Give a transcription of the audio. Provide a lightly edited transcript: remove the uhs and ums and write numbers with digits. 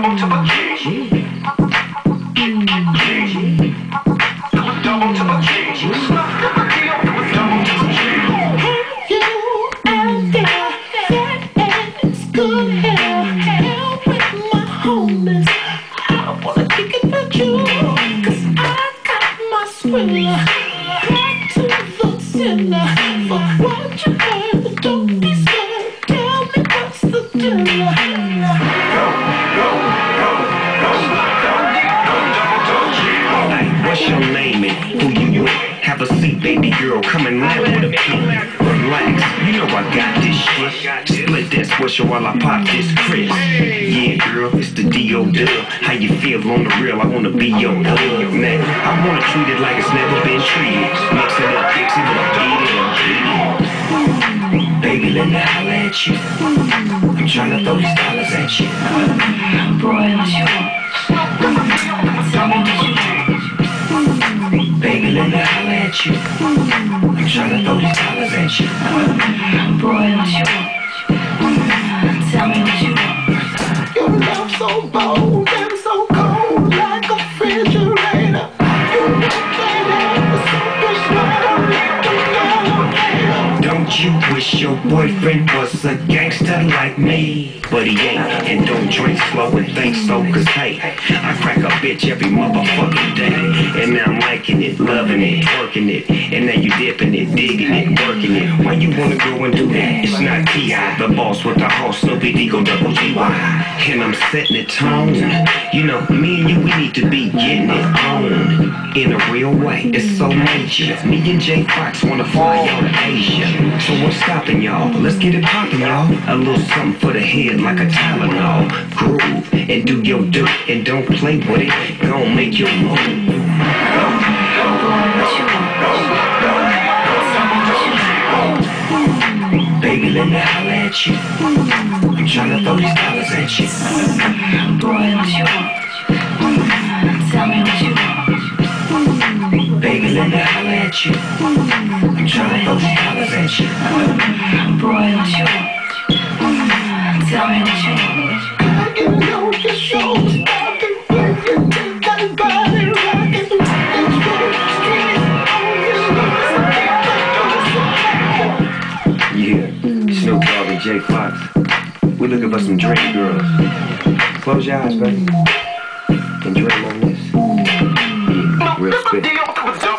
double to a G. Double to a G. Snuff to a deal. Double to a G. Hey, you out there, fat ass, good hair, hell with my homies. I wanna kick it with you, 'cause I got my swimmer. Back to the center. For what you heard, don't be scared. Tell me what's the deal. What's your name and who you with? Have a seat, baby girl, come and laugh with a pin. Relax, you know I got this shit. Split that swisher while I pop this Chris. Yeah, girl, it's the D.O. Dub. How you feel on the real? I wanna be your dub. Man, I wanna treat it like it's never been treated. Mix it up, fix it up, beat it up, beat it. Baby, let me holla at you. I'm tryna throw these dollars at you. Boy, what you want? Tell me what you want. Baby, let me holla at you. I'm tryna throw these dollars at you. Boy, what you want? Tell me what you want. Your love so bold and so cold, like a refrigerator. You make that ass super smile like a elevator. Don't you wish your boyfriend was a gangster like me? But he ain't, and don't drink slow and think so, 'cause hey, I crack a bitch every motherfucking day. And now I'm liking it, loving it, working it. And now you dipping it, digging it, working it. Why you wanna go and do that? It's not T.I., the boss with the horse, no big ego, double G.Y. And I'm setting the tone. You know, me and you, we need to be getting it on. In a real way, it's so major. Me and Jay Fox wanna fly out to Asia. So what's stopping y'all? Let's get it poppin', y'all. A little something for the head like a Tylenol. Groove and do your dirt and don't play with it. Gon' make your move. Baby, let me holla at you. I'm tryna throw these dollars at you. Boy, what you want? Tell me what you want. Baby, let me holla at you. I'm tryna throw these dollars at you. Boy, what you want? Tell me what you want. I can know your shoulders, I can feel you take that body rockin'. It's for the streets, oh Yeah, Snoop Dogg and Jay Fox. We looking for some dream girls. Close your eyes, baby. And dream on this. Yeah, real spit.